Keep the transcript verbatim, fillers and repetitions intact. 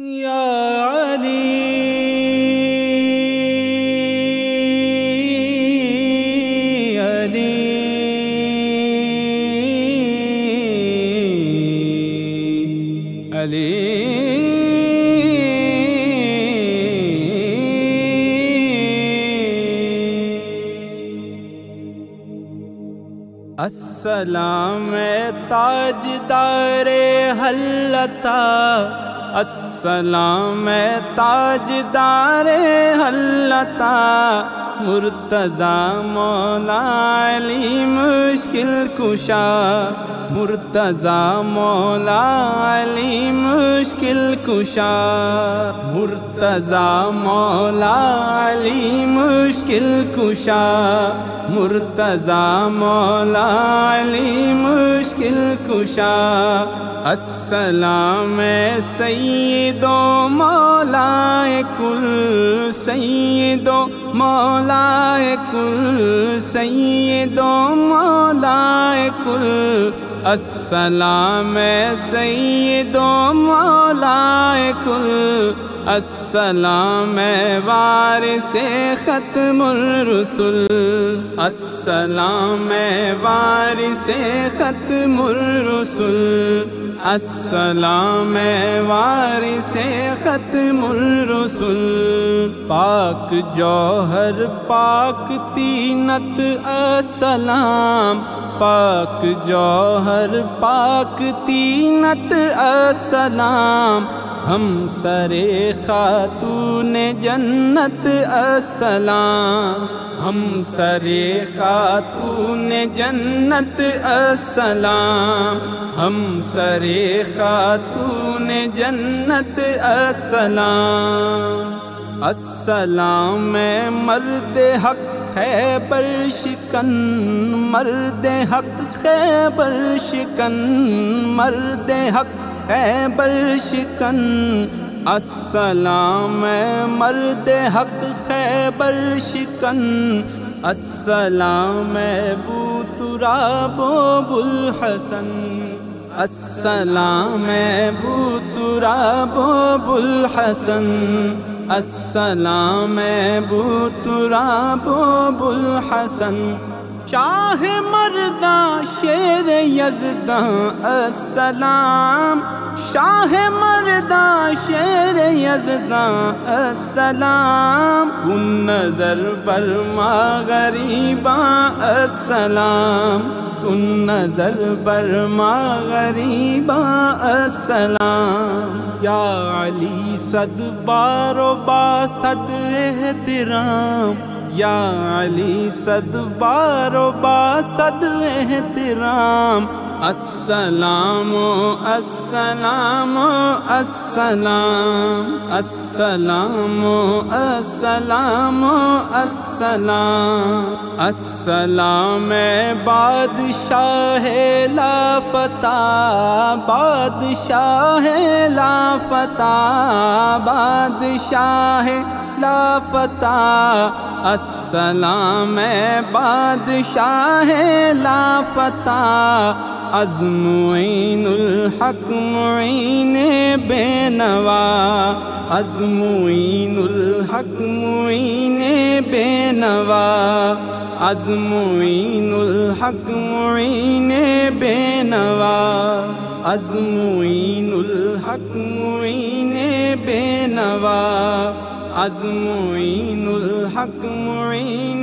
یا علی علی علی السلام تاجدار حلتا، السلام تاجدار حلتا، مرتضی مولا علی مشکل کشا، مرتضی مولا علی مشکل کشا، مرتضی مولا علی مشکل کشا، مرتضی مولا علی مشکل کشا، السلام سید و مولا کل، سید و مولا کل، سید و مولا کل، السلام سید و مولا کل، السلام وارث ختم الرسل، السلام وارث ختم الرسل، السلام وارث ختم الرسل، پاک جوہر پاک تینت السلام، پاک جوہر پاک تینت السلام، ہم سر خاتون جنت السلام، ہم سر خاتون جنت السلام، ہم سر خاتون جنت السلام، السلام مرد حق خیبر شکن، مرد حق خیبر شکن، مرد حق خیبر شکن، السلام مرد حق خیبر شکن، السلام ابو تراب ابو الحسن، السلام ابو تراب ابو الحسن، السلام ابو تراب ابو الحسن، شاہ مرداں شیر یزداں السلام، شاہ مرداں شیر یزداں السلام، کن نظر برما غریباں السلام، کن نظر برما غریباں السلام، یا علی صد بار و با صد احترام، یا علی صد بار و با صد احترام، السلام السلام السلام، السلام السلام السلام، السلام بادشاہ لافتہ، بادشاہ لافتہ، بادشاہ لافتہ، السلام بادشاہ لافتہ، از معین الحق معین بے نوا، از معین الحق معین بے نوا، از معین الحق معین بے نوا، از معین الحق معین بے نوا، از معین الحق معین